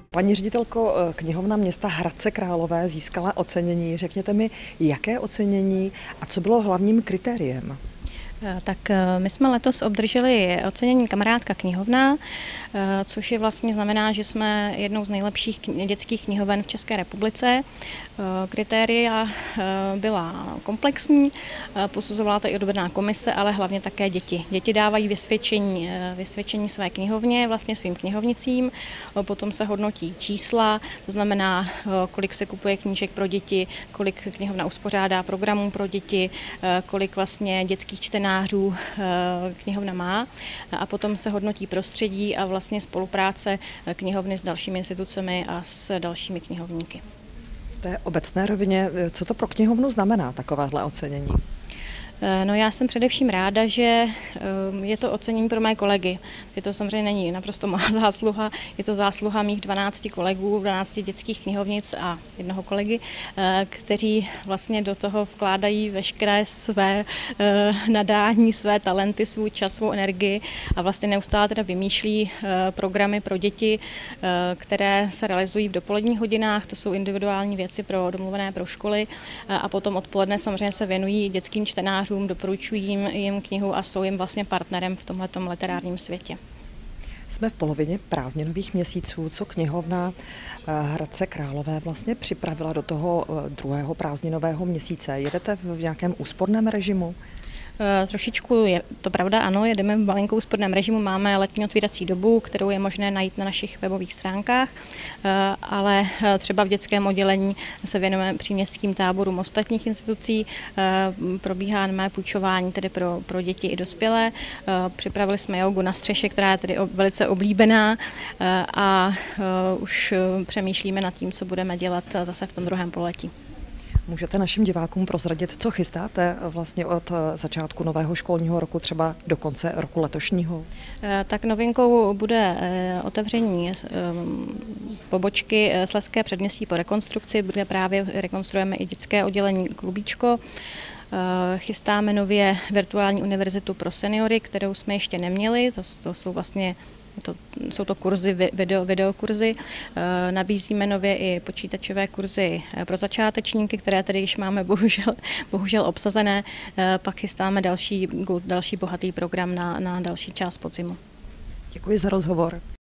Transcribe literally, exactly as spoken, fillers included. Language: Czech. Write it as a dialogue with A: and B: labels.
A: Paní ředitelko, knihovna města Hradce Králové získala ocenění. Řekněte mi, jaké ocenění a co bylo hlavním kritériem?
B: Tak my jsme letos obdrželi ocenění Kamarádka knihovna, což je vlastně znamená, že jsme jednou z nejlepších dětských knihoven v České republice. Kritéria byla komplexní, posuzovala to i odborná komise, ale hlavně také děti. Děti dávají vysvědčení, vysvědčení své knihovně, vlastně svým knihovnicím, potom se hodnotí čísla, to znamená, kolik se kupuje knížek pro děti, kolik knihovna uspořádá programů pro děti, kolik vlastně dětských čtenářů knihovna má, a potom se hodnotí prostředí a vlastně spolupráce knihovny s dalšími institucemi a s dalšími knihovníky.
A: V té obecné rovině, co to pro knihovnu znamená, takovéhle ocenění?
B: No, já jsem především ráda, že je to ocenění pro mé kolegy. Je to samozřejmě není naprosto má zásluha, je to zásluha mých dvanácti kolegů, dvanácti dětských knihovnic a jednoho kolegy, kteří vlastně do toho vkládají veškeré své nadání, své talenty, svůj čas, svou energii a vlastně neustále teda vymýšlí programy pro děti, které se realizují v dopoledních hodinách. To jsou individuální věci pro domluvené pro školy a potom odpoledne samozřejmě se věnují dětským čtenářům, doporučují jim, jim knihu a jsou jim vlastně partnerem v tomhletom literárním světě.
A: Jsme v polovině prázdninových měsíců, co knihovna Hradce Králové vlastně připravila do toho druhého prázdninového měsíce. Jedete v nějakém úsporném režimu?
B: Trošičku je to pravda, ano, jedeme v malinkou úsporném režimu, máme letní otvírací dobu, kterou je možné najít na našich webových stránkách, ale třeba v dětském oddělení se věnujeme příměstským táborům ostatních institucí, probíhá mé půjčování tedy pro, pro děti i dospělé, připravili jsme jogu na střeše, která je tedy velice oblíbená a už přemýšlíme nad tím, co budeme dělat zase v tom druhém poletí.
A: Můžete našim divákům prozradit, co chystáte vlastně od začátku nového školního roku, třeba do konce roku letošního?
B: Tak novinkou bude otevření pobočky Slezské předměstí po rekonstrukci, kde právě rekonstruujeme i dětské oddělení Klubíčko. Chystáme nově virtuální univerzitu pro seniory, kterou jsme ještě neměli, to, to jsou vlastně To, jsou to kurzy, video, videokurzy. Nabízíme nově i počítačové kurzy pro začátečníky, které tedy již máme bohužel, bohužel obsazené. Pak chystáme další, další bohatý program na, na další část podzimu.
A: Děkuji za rozhovor.